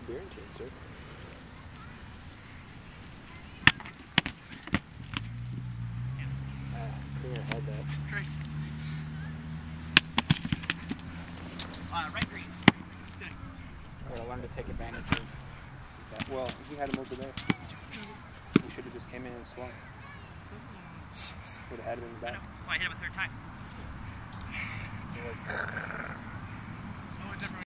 beer and chaser. Clear your head there. Trace. Right green. Good. I learned to take advantage of that. Well, he had him over there. He should have just came in and swung. Would have had him in the back. That's why I hit him a third time.